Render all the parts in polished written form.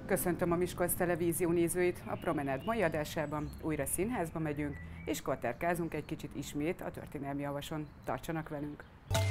Köszöntöm a Miskolc Televízió nézőit. A Promenád mai adásában újra színházba megyünk, és kotterkázunk egy kicsit ismét a történelmi javason. Tartsanak velünk!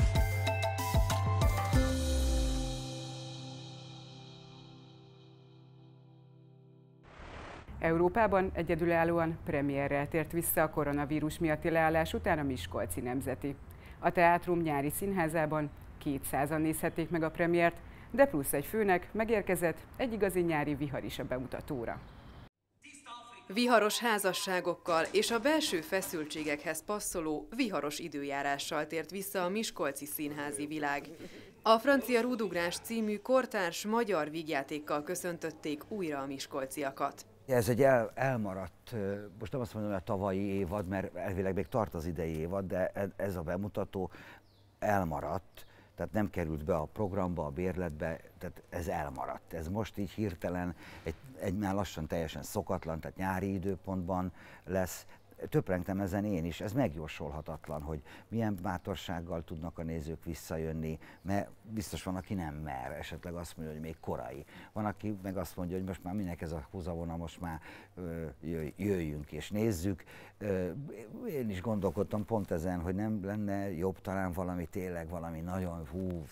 Európában egyedülállóan premierrel tért vissza a koronavírus miatti leállás után a Miskolci Nemzeti. A Teátrum nyári színházában 200-an nézhették meg a premiért, de plusz egy főnek megérkezett egy igazi nyári vihar is a bemutatóra. Viharos házasságokkal és a belső feszültségekhez passzoló viharos időjárással tért vissza a miskolci színházi világ. A Francia Rúdugrás című kortárs magyar vígjátékkal köszöntötték újra a miskolciakat. Ez egy elmaradt, most nem azt mondom, hogy a tavalyi évad, mert elvileg még tart az idei évad, de ez a bemutató elmaradt, tehát nem került be a programba, a bérletbe, tehát ez elmaradt. Ez most így hirtelen egy már lassan teljesen szokatlan, tehát nyári időpontban lesz. Töprengtem ezen én is, ez megjósolhatatlan, hogy milyen bátorsággal tudnak a nézők visszajönni, mert biztos van, aki nem mer, esetleg azt mondja, hogy még korai. Van, aki meg azt mondja, hogy most már minek ez a húzavona, most már jöjjünk és nézzük. Én is gondolkodtam pont ezen, hogy nem lenne jobb talán valami tényleg, valami nagyon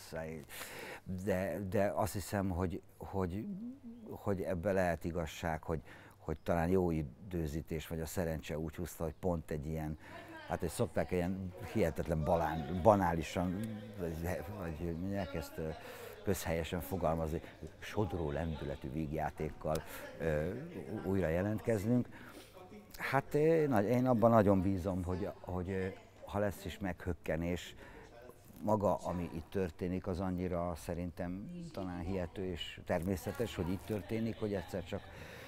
de azt hiszem, hogy ebbe lehet igazság, hogy talán jó időzítés, vagy a szerencse úgy húzta, hogy pont egy ilyen, hát hogy szokták ilyen hihetetlen banálisan, vagy mondják ezt közhelyesen fogalmazni, sodró lendületű vígjátékkal újra jelentkeznünk. Hát én abban nagyon bízom, hogy ha lesz is meghökkenés, maga, ami itt történik, az annyira szerintem talán hihető és természetes, hogy itt történik, hogy egyszer csak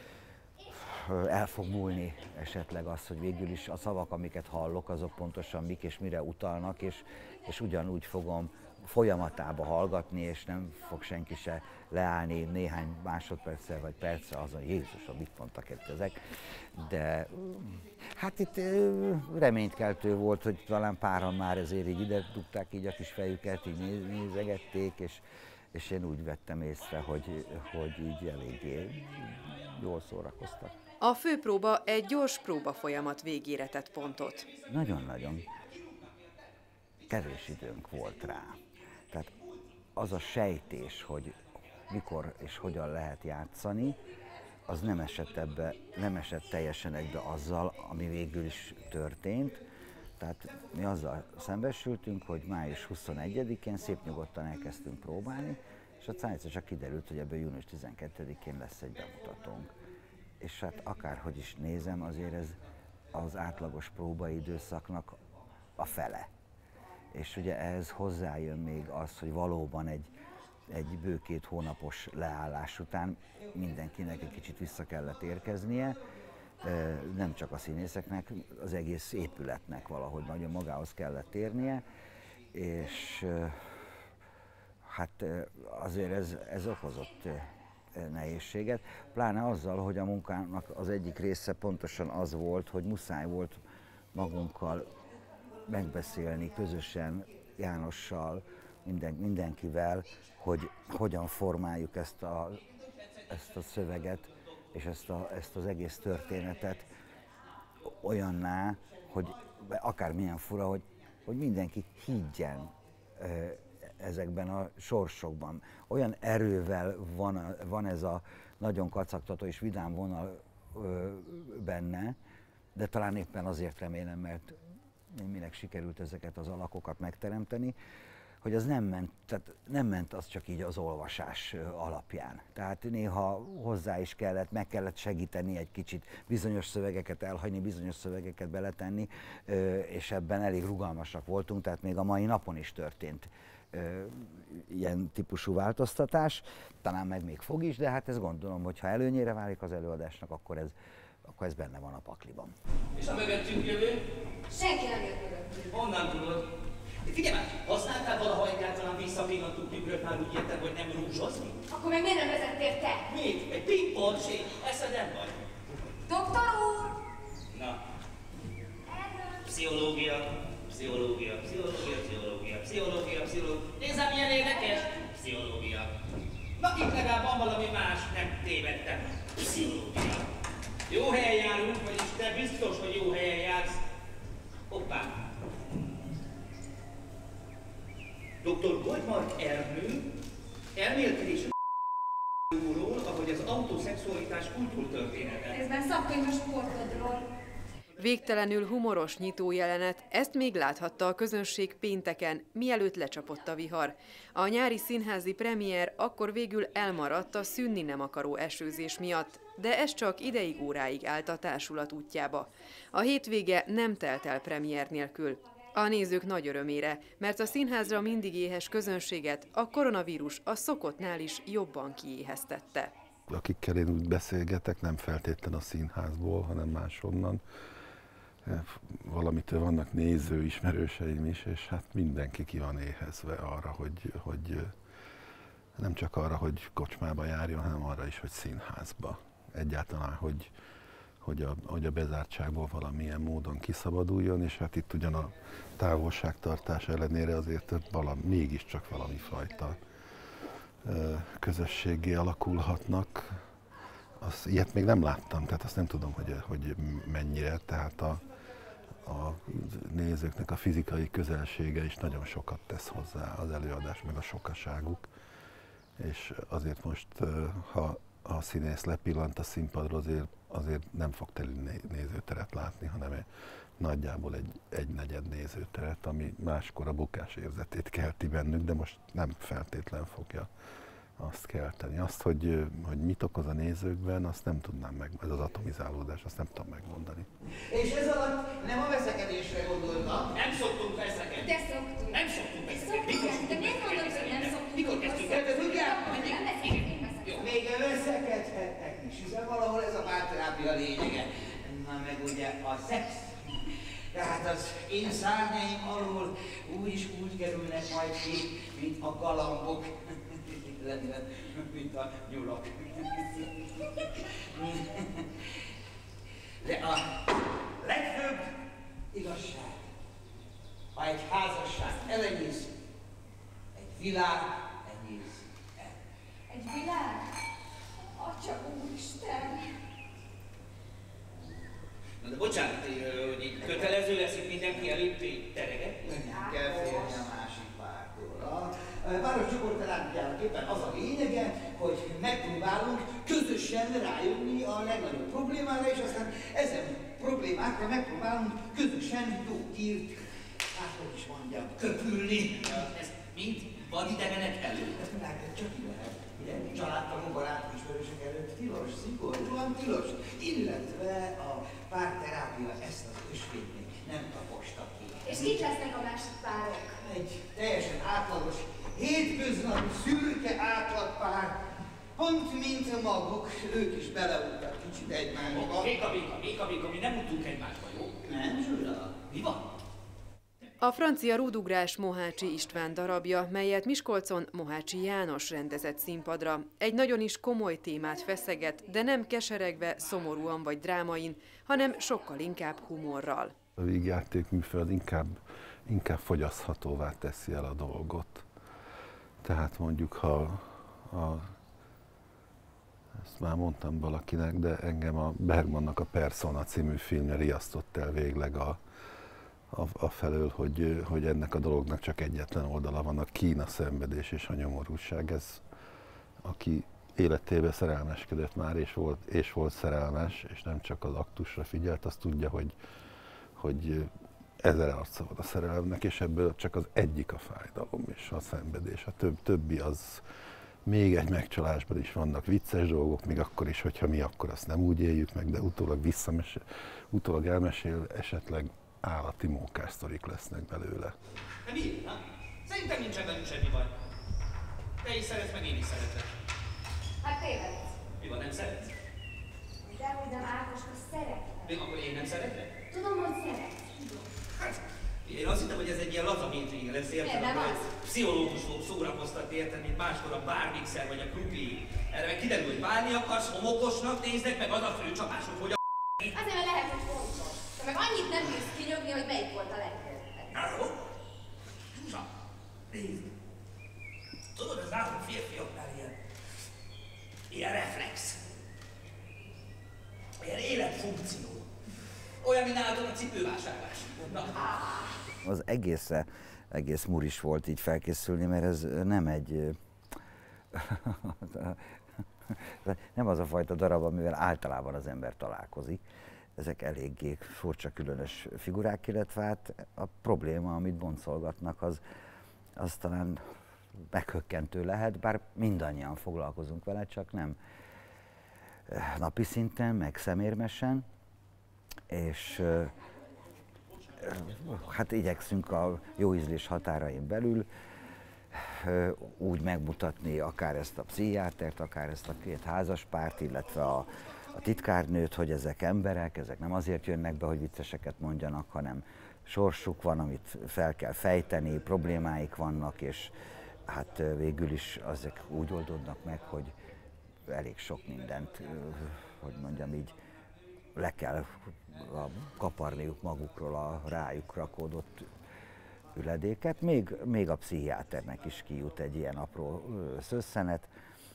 el fog múlni esetleg az, hogy végül is a szavak, amiket hallok, azok pontosan mik és mire utalnak, és ugyanúgy fogom folyamatába hallgatni, és nem fog senki se leállni néhány másodperccel vagy percre azon, Jézusom, mit mondtak ezek. De hát itt reménykeltő volt, hogy talán páran már ezért így ide dugták így a kis fejüket, így nézegették, és én úgy vettem észre, hogy így eléggé jól szórakoztak. A főpróba egy gyors próbafolyamat végére tett pontot. Nagyon-nagyon kevés időnk volt rá. Tehát az a sejtés, hogy mikor és hogyan lehet játszani, az nem esett teljesen egybe azzal, ami végül is történt. Tehát mi azzal szembesültünk, hogy május 21-én szép nyugodtan elkezdtünk próbálni, és aztán egyszer csak kiderült, hogy ebből június 12-én lesz egy bemutatónk. És hát akárhogy is nézem, azért ez az átlagos próbaidőszaknak a fele. És ugye ehhez hozzájön még az, hogy valóban egy bő 2 hónapos leállás után mindenkinek egy kicsit vissza kellett érkeznie, nem csak a színészeknek, az egész épületnek valahogy nagyon magához kellett térnie, és hát azért ez okozott nehézséget, pláne azzal, hogy a munkának az egyik része pontosan az volt, hogy muszáj volt magunkkal megbeszélni közösen, Jánossal, mindenkivel, hogy hogyan formáljuk ezt a szöveget és ezt az egész történetet olyanná, hogy akármilyen fura, hogy mindenki higgyen ezekben a sorsokban. Olyan erővel van ez a nagyon kacagtató és vidám vonal benne, de talán éppen azért remélem, mert minek sikerült ezeket az alakokat megteremteni, hogy az nem ment az csak így az olvasás alapján. Tehát néha hozzá is meg kellett segíteni egy kicsit, bizonyos szövegeket elhagyni, bizonyos szövegeket beletenni, és ebben elég rugalmasak voltunk, tehát még a mai napon is történt ilyen típusú változtatás, talán meg még fog is, de hát ezt gondolom, hogy ha előnyére válik az előadásnak, akkor ez benne van a pakliban. És a mögöttünk jövő? Senki nem jött mögöttünk. Honnan tudod? Figyelj már, használtál valaha egyáltalán visszapillantó tükröt, már úgy érted, hogy nem rúzsozni? Akkor meg miért nem vezettél te? Mit? Egy pingpongség? Eszedem vagy? Doktor úr! Na. Pszichológia. Nézzem, milyen érdekes! Pszichológia. Na itt legalább van valami más, nem tévedtem. Pszichológia. Jó helyen járunk, vagyis te biztos, hogy jó helyen jársz. Hoppá. Dr. Goldmark Ernő elmélkedés ról, ahogy az autoszexualitás kultúrtörténete. Ez már szakkönyv a sportodról. Végtelenül humoros nyitójelenet, ezt még láthatta a közönség pénteken, mielőtt lecsapott a vihar. A nyári színházi premier akkor végül elmaradt a szűnni nem akaró esőzés miatt, de ez csak ideig óráig állt a társulat útjába. A hétvége nem telt el premier nélkül. A nézők nagy örömére, mert a színházra mindig éhes közönséget a koronavírus a szokottnál is jobban kiéheztette. Akikkel én úgy beszélgetek, nem feltétlenül a színházból, hanem máshonnan. Valamitől vannak néző ismerőseim is, és hát mindenki ki van éhezve arra, hogy nem csak arra, hogy kocsmába járjon, hanem arra is, hogy színházba. Egyáltalán, hogy a bezártságból valamilyen módon kiszabaduljon, és hát itt ugyan a távolságtartás ellenére azért mégiscsak valami fajta közösségé alakulhatnak. Ilyet még nem láttam, tehát azt nem tudom, hogy mennyire, tehát a nézőknek a fizikai közelsége is nagyon sokat tesz hozzá, az előadás meg a sokaságuk, és azért most, ha a színész lepillant a színpadra, azért nem fog teli nézőteret látni, hanem nagyjából egy negyed nézőteret, ami máskor a bukás érzetét kelti bennük, de most nem feltétlen fogja azt kelteni. Azt, hogy mit okoz a nézőkben, azt nem tudnám ez az atomizálódás, azt nem tudom megmondani. És ez alatt nem a veszekedésre gondoltam. Nem szoktunk veszekedni. De szoktunk. Nem szoktunk veszekedni. Mikor De miért mondod, hogy nem szoktunk? Mikor kezdtünk el? Tudják? Nem veszekedünk. Jó, még veszekedhetnek is, hiszen valahol ez a párterápia lényege. Na meg ugye a szex. Tehát az én szárnyaim alól úgy kerülnek majd ki, mint a galambok. Mint a nyulak. De a legfőbb igazság, ha egy házasság elenyészik, egy világ enyészik el. Egy világ? Atya úristen! Na de bocsánat, hogy így kötelező lesz itt mindenki előtt tereget? Nem kell félni a másik pártól. A páros csoportterápiának éppen az a lényege, hogy megpróbálunk közösen rájönni a legnagyobb problémára, és aztán ezen problémákra megpróbálunk közösen jó hírt, hát hogy is mondjam, köpülni. Ez mind vadidegenek előtt? Ezt látod, csak így lehet. Ugye? Családtagok, barátok, ismerősök előtt tilos, szigorúan tilos, illetve a párterápia ezt az ösvényt még nem taposta ki. És kik lesznek a másik párok? Egy teljesen átlagos, hétköznapi, szürke átlagpár, pont mint maguk, ők is beleúttak kicsit egymásba. Béka, mi nem utunk egymásba, jó? Nem, Zsula. Mi van? A francia rúdugrás Mohácsi István darabja, melyet Miskolcon Mohácsi János rendezett színpadra. Egy nagyon is komoly témát feszeget, de nem keseregve, szomorúan vagy drámain, hanem sokkal inkább humorral. A vígjáték műfaj az inkább fogyaszthatóvá teszi el a dolgot. Tehát mondjuk, ha ezt már mondtam valakinek, de engem a Bergmannak a Persona című filmje riasztott el végleg a felől, hogy ennek a dolognak csak egyetlen oldala van, a kín, a szenvedés és a nyomorúság. Ez, aki életében szerelmeskedett már, és volt szerelmes, és nem csak az aktusra figyelt, az tudja, hogy ezer arca van a szerelemnek, és ebből csak az egyik a fájdalom és a szenvedés. A többi az még egy megcsalásban is vannak vicces dolgok, még akkor is, hogyha mi akkor azt nem úgy éljük meg, de utólag elmesél, esetleg állati mókássztorik lesznek belőle. De miért? Na? Szerintem nincsen velünk semmi baj. Te is szeretsz, meg én is szeretlek. Hát tévedsz. Mi van, nem szeretsz? Dehogy nem, Ákoska, szeretlek. Mi, akkor én nem szeretlek? Tudom, hogy szeretsz. Hát, én azt hittem, hogy ez egy ilyen laza métring lesz, érted? Nem Akkor az. egy pszichológus fog szórakoztatni, érted, mint máskor a bármixer vagy a krupli. Erre meg kiderül, hogy válni akarsz, homokosnak néznek, meg az a fő csapásod, hogy Azért, mert lehet, hogy fontos. De meg annyit nem bírsz kinyögni, hogy melyik volt a legjobb. Halló? Zsuzsa, nézd! Tudod, az állam férfiaknál ilyen Ilyen reflex. Ilyen életfunkció. Olyan, mint nálatok a cipővásárlás. Az egész muris volt így felkészülni, mert ez nem egy... nem az a fajta darab, amivel általában az ember találkozik. Ezek eléggé furcsa, különös figurák, illetve hát a probléma, amit boncolgatnak, az talán meghökkentő lehet, bár mindannyian foglalkozunk vele, csak nem napi szinten, meg szemérmesen, és hát igyekszünk a jó ízlés határain belül úgy megmutatni akár ezt a pszichiátert, akár ezt a két házaspárt, illetve a titkárnőt, hogy ezek emberek, ezek nem azért jönnek be, hogy vicceseket mondjanak, hanem sorsuk van, amit fel kell fejteni, problémáik vannak, és hát végül is azok úgy oldódnak meg, hogy elég sok mindent, hogy mondjam így, le kell kaparniuk magukról a rájuk rakódott üledéket. Még a pszichiáternek is kijut egy ilyen apró szösszenet,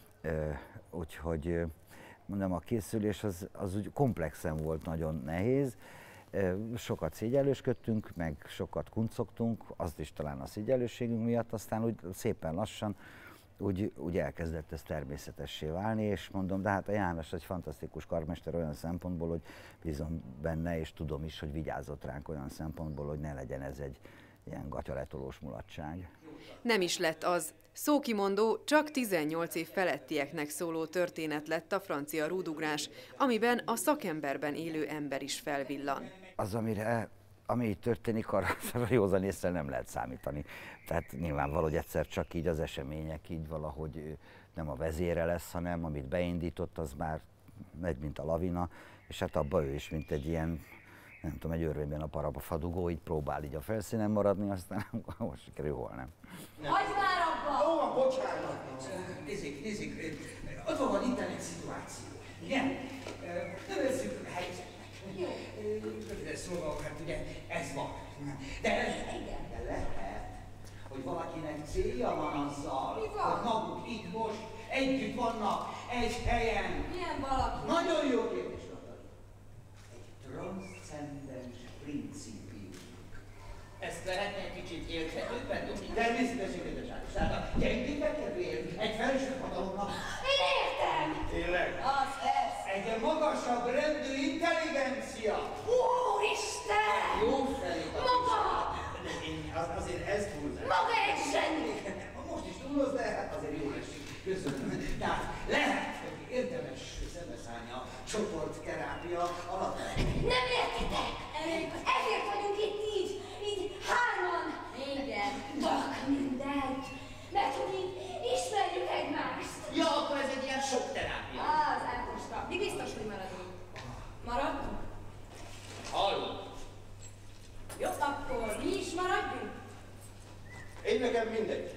úgyhogy mondom, a készülés az úgy komplexen volt, nagyon nehéz. Sokat szégyellősködtünk, meg sokat kuncogtunk, azt is talán a szégyellőségünk miatt, aztán úgy szépen lassan úgy elkezdett ez természetessé válni, és mondom, de hát a János egy fantasztikus karmester olyan szempontból, hogy bízom benne, és tudom is, hogy vigyázott ránk olyan szempontból, hogy ne legyen ez egy ilyen gatyaletolós mulatság. Nem is lett az. Szókimondó, csak 18 év felettieknek szóló történet lett a francia rúdugrás, amiben a szakemberben élő ember is felvillan. Az, ami így történik, arra józan észre nem lehet számítani. Tehát nyilvánvaló, hogy egyszer csak így az események így valahogy nem a vezére lesz, hanem amit beindított, az már megy, mint a lavina, és hát abban ő is, mint egy ilyen, nem tudom, egy örvényben a parafadugó, így próbál így a felszínen maradni, aztán most sikerül, hol nem. Hagyj már abba! Ó, bocsánat! Nézzék, ott van itt egy szituáció, igen? Nevezzük helyzetnek. Röviden szólva, hát ugye ez van. De lehet, hogy valakinek célja van azzal, hogy maguk itt most együtt vannak egy helyen. Milyen valaki? Nagyon jó kérdés, Natali. Egy transzcendens principium. Ezt lehetne egy kicsit élhetőbben tudni? Természetesen, kedves Ákos. Tehát a gyengébbek kedvéért egy felső hatalomnak... Én értem! Tényleg? Az lesz! Egy magasabb rendű intelligencia. Úristen! Jó felé. Maga! Azért ez túlzás. Maga egy zseni! Most is túloz, de hát azért jól esik. Köszönöm. Tehát lehet, hogy érdemes szembeszállni a csoportterápia alatt. Nem értitek! Ezért vagyunk itt így hárman! Igen. Tök mindegy! Mert hogy így ismerjük egymást! Ja, akkor ez egy ilyen sok terápia. Az Ákoska. Mi biztos, hogy maradunk? Maradunk? Hallom. Jó, akkor mi is maradjunk? Én nekem mindegy.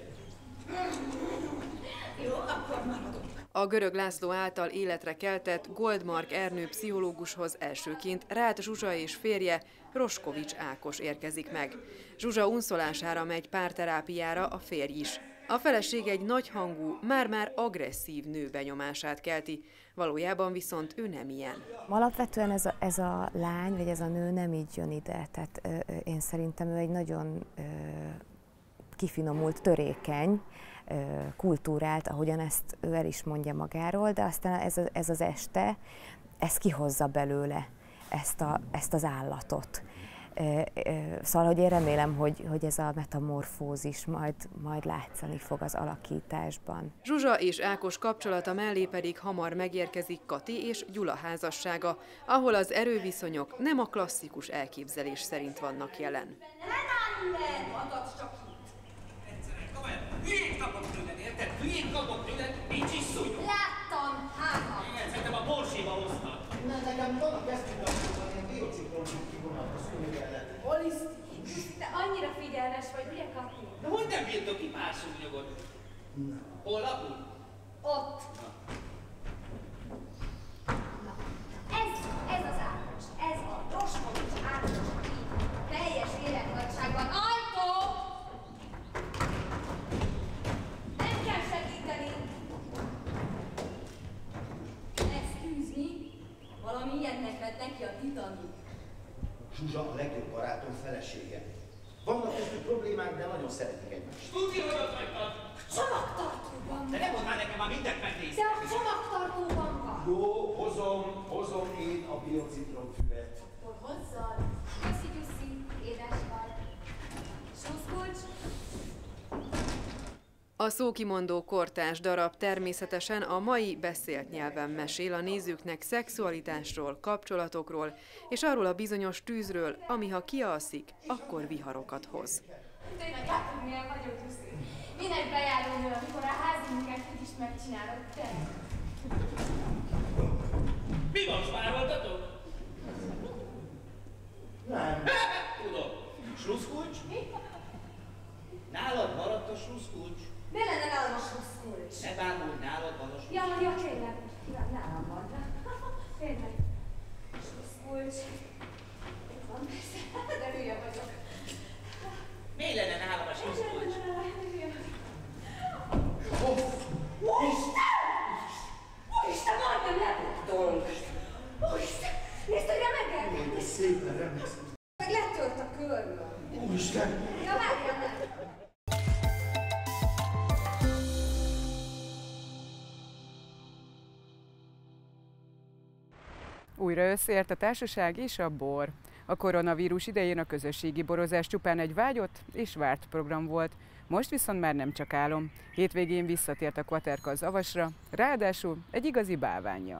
Jó, akkor maradunk. A Görög László által életre keltett Goldmark Ernő pszichológushoz elsőként Ráth Zsuzsa és férje, Roskovics Ákos érkezik meg. Zsuzsa unszolására megy párterápiára a férj is. A feleség egy nagyhangú, már-már agresszív nő benyomását kelti, valójában viszont ő nem ilyen. Alapvetően ez a lány, vagy ez a nő nem így jön ide, tehát én szerintem ő egy nagyon kifinomult, törékeny, kultúrált, ahogyan ezt ő el is mondja magáról, de aztán ez az este, ez kihozza belőle ezt az állatot. Szóval, hogy én remélem, hogy ez a metamorfózis majd látszani fog az alakításban. Zsuzsa és Ákos kapcsolata mellé pedig hamar megérkezik Kati és Gyula házassága, ahol az erőviszonyok nem a klasszikus elképzelés szerint vannak jelen. Nem áll minden! Magadsz csak itt! Hülyét kapok tőled, érted? Hülyét kapok tőled, nincs is szúnyog. Láttam! Hátam! Igen, szerintem a Porséba hoztad. Nekem vannak eszkütők, ilyen biociklonik kivonat a szúnyog ellen. Polisztin! Te annyira figyelmes vagy, ugye, Kati? De hogy nem bírtok ki pár szúnyogot? Hol lakunk? Ott! Na, ez az Ákos, ez a Roskovics Ákos, így, teljes életnagyságban. Ajtó! Nem kell segíteni! Zsuzsa a legjobb barátom felesége. Vannak köztük problémák, de nagyon szeretik egymást. Tudja, hogy ott hagytad? Csomagtartóban. De nem mondd már nekem, már mindent megnéztem. De a csomagtartóban van. Jó, hozom én a biocitromfüvet. Akkor hozzad. Köszi, édes vagy. Sluszkulcs. A szókimondó kortárs darab természetesen a mai beszélt nyelven mesél a nézőknek szexualitásról, kapcsolatokról és arról a bizonyos tűzről, ami ha kialszik, akkor viharokat hoz. Tényleg látod, milyen vagyok, Lucy. Minek bejárulni, amikor a házi munkát úgyis megcsinálod, te? Mi van, spároltatok? Nem. Tudom. Sluszkulcs? Mi? Nálad maradt a sluszkulcs? Mi lenne nálam a sluszkulcs? Ne bánulj, nálad van a sluszkulcs. Ja, tényleg. Nálam van. Tényleg. Sluszkulcs. Itt van persze, de hülye vagyok. Mi lenne nálam a sluszkulcs? Úristen! Úristen, majdnem lebuktunk! Úristen! Nézd, hogy remegek! Szépen remegsz. Meg letört a körmöm. Úristen! Ja, várjál meg! Újra összeért a társaság és a bor. A koronavírus idején a közösségi borozás csupán egy vágyott és várt program volt. Most viszont már nem csak álom. Hétvégén visszatért a Kvaterka az Avasra, ráadásul egy igazi bálvánnyal.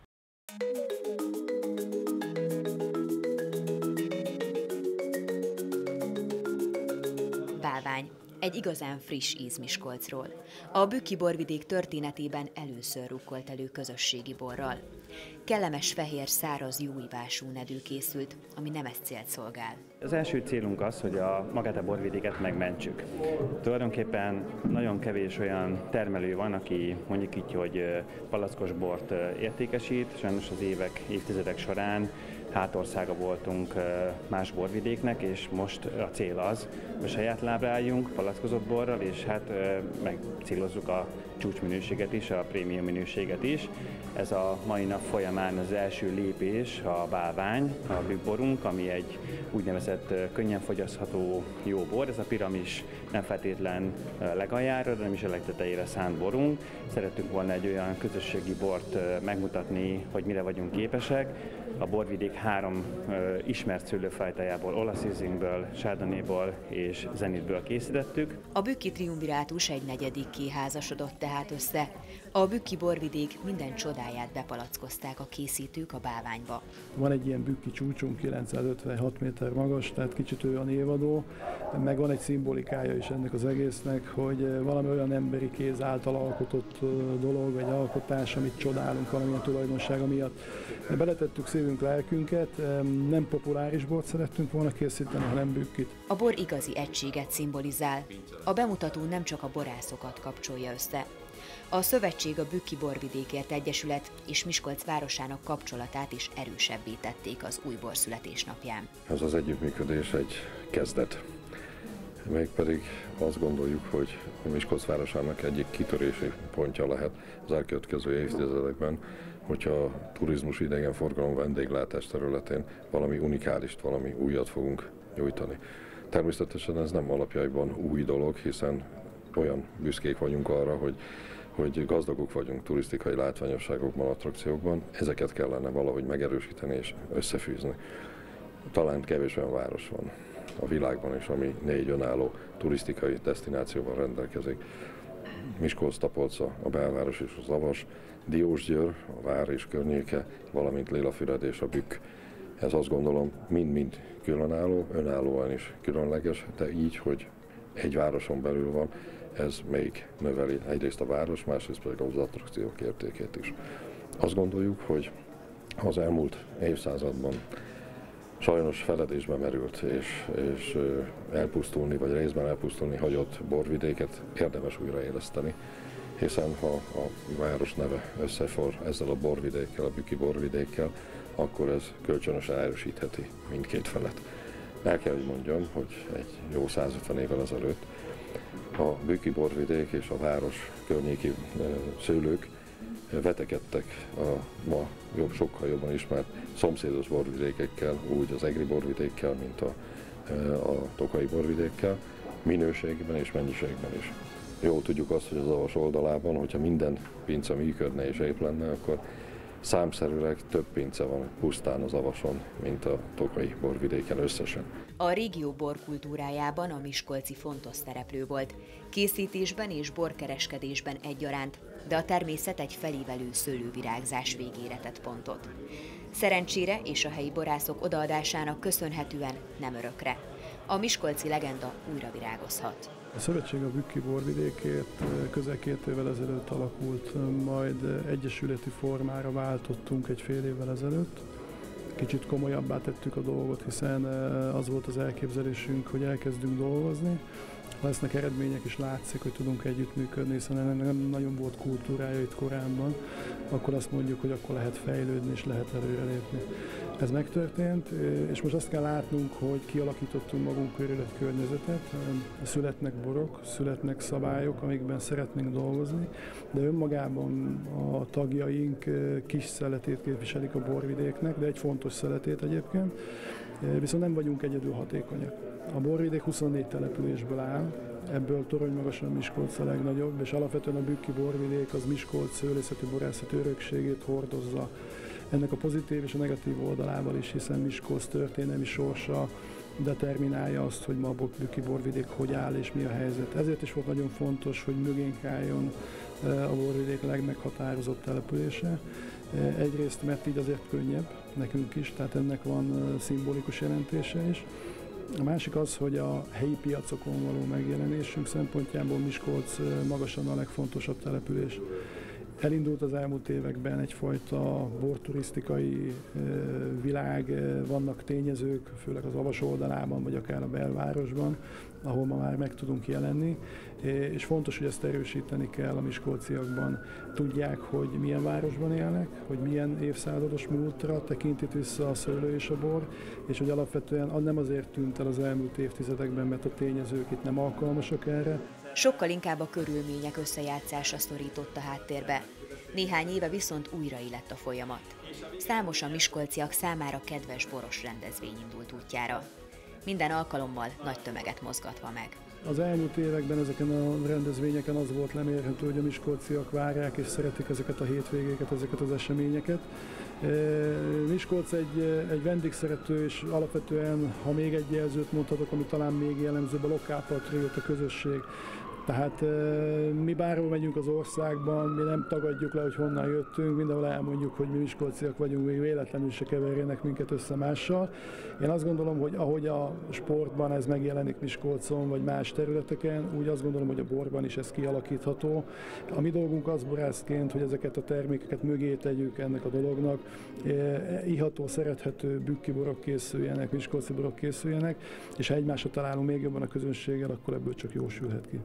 Bálvány. Egy igazán friss íz Miskolcról. A Bükki borvidék történetében először rukkolt elő közösségi borral. Kellemes, fehér, száraz, jóivású nedű készült, ami nem ezt célt szolgál. Az első célunk az, hogy magát a borvidéket megmentsük. Tulajdonképpen nagyon kevés olyan termelő van, aki mondjuk így, hogy palackos bort értékesít. Sajnos az évtizedek során hátországa voltunk más borvidéknek, és most a cél az, hogy saját lábra álljunk palackozott borral, és hát megcélozzuk a csúcsminőséget is, a prémium minőséget is. Ez a mai nap folyamán az első lépés a bálvány, a bükkborunk, ami egy úgynevezett könnyen fogyasztható jó bor. Ez a piramis nem feltétlen legaljára, de nem is a legtetejére szánt borunk. Szerettünk volna egy olyan közösségi bort megmutatni, hogy mire vagyunk képesek. A borvidék 3 ismert szőlőfajtájából, olasz rizlingből, chardonnayból és zenitből készítettük. A bükki triumvirátus egy negyedik házasodott tehát össze. A bükki borvidék minden csodáját bepalackozták a készítők a bálványba. Van egy ilyen bükki csúcsunk, 956 méter magas, tehát kicsit olyan évadó, meg van egy szimbolikája is ennek az egésznek, hogy valami olyan emberi kéz által alkotott dolog, vagy alkotás, amit csodálunk valamilyen tulajdonsága miatt. Beletettük szívünk, lelkünket, nem populáris bort szerettünk volna készíteni, hanem bükkit. A bor igazi egységet szimbolizál. A bemutató nem csak a borászokat kapcsolja össze. A szövetség, a Bükki Borvidékért Egyesület és Miskolc városának kapcsolatát is erősebbé tették az új bor születésnapján. Ez az együttműködés egy kezdet. Mégpedig azt gondoljuk, hogy a Miskolc városának egyik kitörési pontja lehet az elkövetkező évtizedekben, hogyha a turizmus, idegenforgalom, vendéglátás területén valami unikálist, valami újat fogunk nyújtani. Természetesen ez nem alapjaiban új dolog, hiszen olyan büszkék vagyunk arra, hogy gazdagok vagyunk turisztikai látványosságokban, attrakciókban, ezeket kellene valahogy megerősíteni és összefűzni. Talán kevés olyan város van a világban is, ami 4 önálló turisztikai desztinációval rendelkezik. Miskolc, Tapolca, a belváros és az Avas, Diósgyőr, a vár és környéke, valamint Lilafüred és a Bükk. Ez azt gondolom mind-mind különálló, önállóan is különleges, de így, hogy egy városon belül van, ez még növeli egyrészt a város, másrészt pedig az attrakciók értékét is. Azt gondoljuk, hogy az elmúlt évszázadban sajnos feledésbe merült és elpusztulni, vagy részben elpusztulni hagyott borvidéket érdemes újraéleszteni, hiszen ha a város neve összefor ezzel a borvidékkel, a Bükki borvidékkel, akkor ez kölcsönösen erősítheti mindkét felet. El kell, hogy mondjam, hogy egy jó 150 évvel ezelőtt a Bükki borvidék és a város környéki szőlők vetekedtek a ma sokkal jobban ismert szomszédos borvidékekkel, úgy az egri borvidékkel, mint a tokaji borvidékkel, minőségben és mennyiségben is. Jól tudjuk azt, hogy az Avas oldalában, hogyha minden pince működne és épp lenne, akkor számszerűleg több pince van pusztán az Avason, mint a tokaji borvidéken összesen. A régió borkultúrájában a miskolci fontos szereplő volt, készítésben és borkereskedésben egyaránt, de a természet egy felívelő szőlővirágzás végére tett pontot. Szerencsére és a helyi borászok odaadásának köszönhetően nem örökre. A miskolci legenda újra virágozhat. A szövetség a bükki borvidékért közel 2 évvel ezelőtt alakult, majd egyesületi formára váltottunk egy fél évvel ezelőtt. Kicsit komolyabbá tettük a dolgot, hiszen az volt az elképzelésünk, hogy elkezdünk dolgozni. Ha lesznek eredmények is látszik, hogy tudunk együttműködni, hiszen ennek nem nagyon volt kultúrája itt korábban, akkor azt mondjuk, hogy akkor lehet fejlődni és lehet előrelépni. Ez megtörtént, és most azt kell látnunk, hogy kialakítottunk magunk körül egy környezetet, születnek borok, születnek szabályok, amikben szeretnénk dolgozni, de önmagában a tagjaink kis szeletét képviselik a borvidéknek, de egy fontos szeletét egyébként, viszont nem vagyunk egyedül hatékonyak. A borvidék 24 településből áll, ebből Torony-Magasan Miskolc a legnagyobb, és alapvetően a bükki borvidék az Miskolc szőlészeti borászati örökségét hordozza. Ennek a pozitív és a negatív oldalával is, hiszen Miskolc történelmi sorsa determinálja azt, hogy ma a bükki borvidék hogy áll és mi a helyzet. Ezért is volt nagyon fontos, hogy mögénk álljon a borvidék legmeghatározott települése. Egyrészt, mert így azért könnyebb nekünk is, tehát ennek van szimbolikus jelentése is. A másik az, hogy a helyi piacokon való megjelenésünk szempontjából Miskolc magasan a legfontosabb település. Elindult az elmúlt években egyfajta borturisztikai világ, vannak tényezők, főleg az Avas oldalában, vagy akár a belvárosban, ahol ma már meg tudunk jelenni, és fontos, hogy ezt erősíteni kell a miskolciakban. Tudják, hogy milyen városban élnek, hogy milyen évszázados múltra tekint itt vissza a szőlő és a bor, és hogy alapvetően nem azért tűnt el az elmúlt évtizedekben, mert a tényezők itt nem alkalmasak erre. Sokkal inkább a körülmények összejátszása szorított a háttérbe. Néhány éve viszont újraillett a folyamat. Számos a miskolciak számára kedves boros rendezvény indult útjára. Minden alkalommal nagy tömeget mozgatva meg. Az elmúlt években ezeken a rendezvényeken az volt lemérhető, hogy a miskolciak várják és szeretik ezeket a hétvégéket, ezeket az eseményeket. Miskolc egy vendégszerető, és alapvetően, ha még egy jelzőt mondhatok, ami talán még jellemzőbb, a lokálpatrióta közösség. Tehát mi bárhol megyünk az országban, mi nem tagadjuk le, hogy honnan jöttünk, mindenhol elmondjuk, hogy mi miskolciak vagyunk, még véletlenül se keverjenek minket össze mással. Én azt gondolom, hogy ahogy a sportban ez megjelenik Miskolcon, vagy más területeken, úgy azt gondolom, hogy a borban is ez kialakítható. A mi dolgunk az borászként, hogy ezeket a termékeket mögé tegyük ennek a dolognak. Iható, szerethető bükki borok készüljenek, miskolci borok készüljenek, és ha egymásra találunk még jobban a közönséggel, akkor ebből csak jó sülhet ki.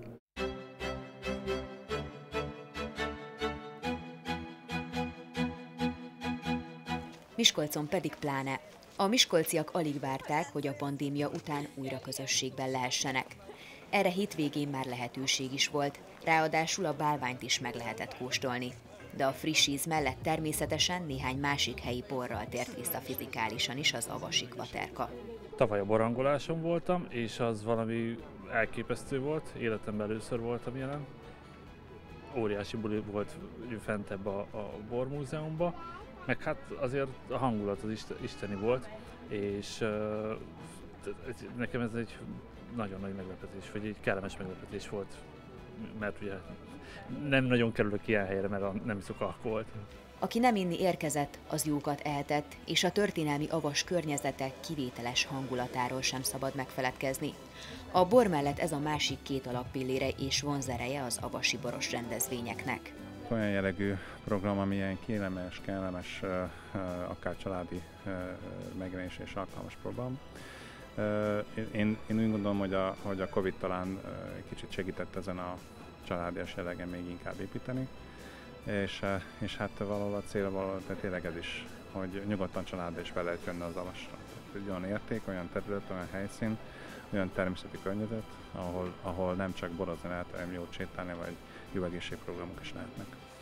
Miskolcon pedig pláne. A miskolciak alig várták, hogy a pandémia után újra közösségben lehessenek. Erre hétvégén már lehetőség is volt, ráadásul a bálványt is meg lehetett kóstolni. De a friss íz mellett természetesen néhány másik helyi borral tért vissza fizikálisan is az avasi kvaterka. Tavaly a borangoláson voltam, és az valami elképesztő volt, életemben először voltam jelen. Óriási buli volt fentebb a bormúzeumban, meg hát azért a hangulat az isteni volt, és nekem ez egy nagyon nagy meglepetés, vagy egy kellemes meglepetés volt, mert ugye nem nagyon kerülök ilyen helyre, mert nem iszok alkoholt. Aki nem inni érkezett, az jókat ehetett, és a történelmi avas környezete kivételes hangulatáról sem szabad megfeledkezni. A bor mellett ez a másik két alappillére és vonzereje az avasi boros rendezvényeknek. Olyan jellegű program, ami ilyen kellemes, akár családi megjelenés és alkalmas program. Én úgy gondolom, hogy a Covid talán kicsit segített ezen a családias jellegen még inkább építeni, és hát valahol a cél tényleg ez is, hogy nyugodtan család is be lehet jönni az Avasra. Egy olyan érték, olyan terület, olyan helyszín, olyan természeti környezet, ahol nem csak borozni lehet, hanem jót sétálni, vagy jó egészségprogramok is lehetnek.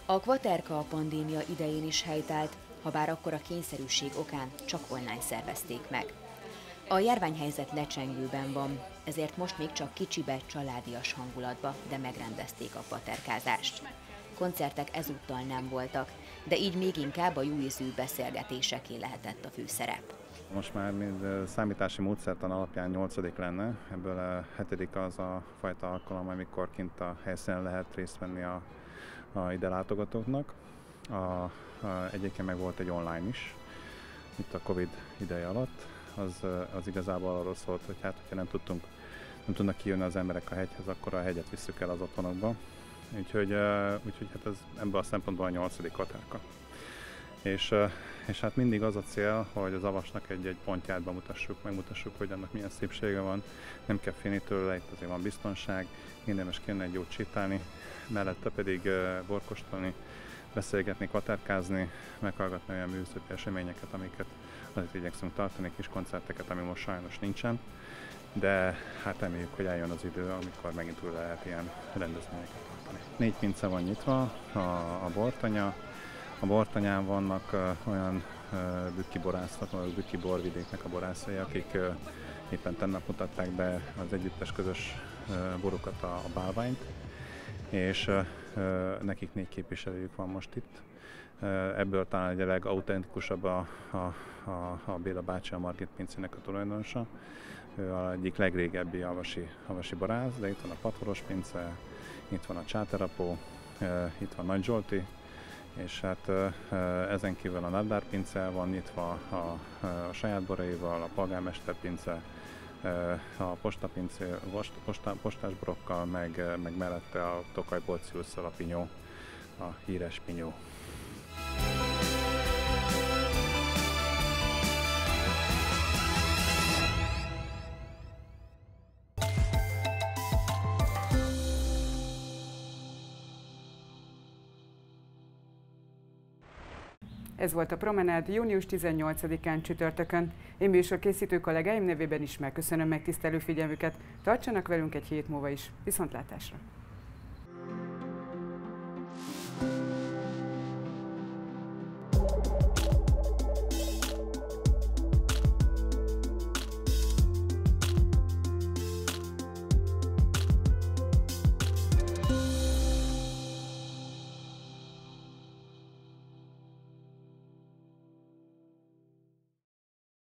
A kvaterka a pandémia idején is helytált, habár akkor a kényszerűség okán csak online szervezték meg. A járványhelyzet lecsengőben van, ezért most még csak kicsibe, családias hangulatba, de megrendezték a kvaterkázást. Koncertek ezúttal nem voltak, de így még inkább a jó ízű beszélgetéseké lehetett a főszerep. Most már mind számítási módszertan alapján 8. lenne, ebből a 7. az a fajta alkalom, amikor kint a helyszínen lehet részt venni a ide látogatóknak. Egyébként meg volt egy online is, itt a Covid ideje alatt. Az igazából arról szólt, hogy hát, hogyha nem tudnak kijönni az emberek a hegyhez, akkor a hegyet visszük el az otthonokba. Úgyhogy hát ez ebből a szempontból a 8. kvaterka. És hát mindig az a cél, hogy az avasnak egy pontját megmutassuk, hogy annak milyen szépsége van, nem kell félni tőle, itt azért van biztonság, érdemes kéne egy jót sétálni, mellette pedig borkostolni, beszélgetni, kvaterkázni, meghallgatni olyan művészeti eseményeket, amiket azért igyekszünk tartani, kis koncerteket, ami most sajnos nincsen, de hát reméljük, hogy eljön az idő, amikor megint újra lehet ilyen rendezvényeket tartani. 4 pince van nyitva, a bortanya. A bortanyán vannak olyan bükki borászok, vagy bükki borvidéknek a borászai, akik éppen tegnap mutatták be az együttes közös borokat, a bálványt, és nekik 4 képviselőjük van most itt. Ebből talán egy legautentikusabb a Béla bácsi, a Margit pincének a tulajdonosa. Ő az egyik legrégebbi havasi borász, de itt van a Patvoros pince, itt van a Csáterapó, itt van Nagy Zsolti, és hát ezen kívül a Nadlár pince van nyitva a saját boraival, a polgármester pince, a postapince, postás borokkal, meg mellette a Tokaj Porciusszal a Pinyó, a híres Pinyó. Ez volt a Promenád június 18-án csütörtökön. Én műsorkészítő kollégáim nevében is megköszönöm megtisztelő figyelmüket. Tartsanak velünk egy hét múlva is. Viszontlátásra!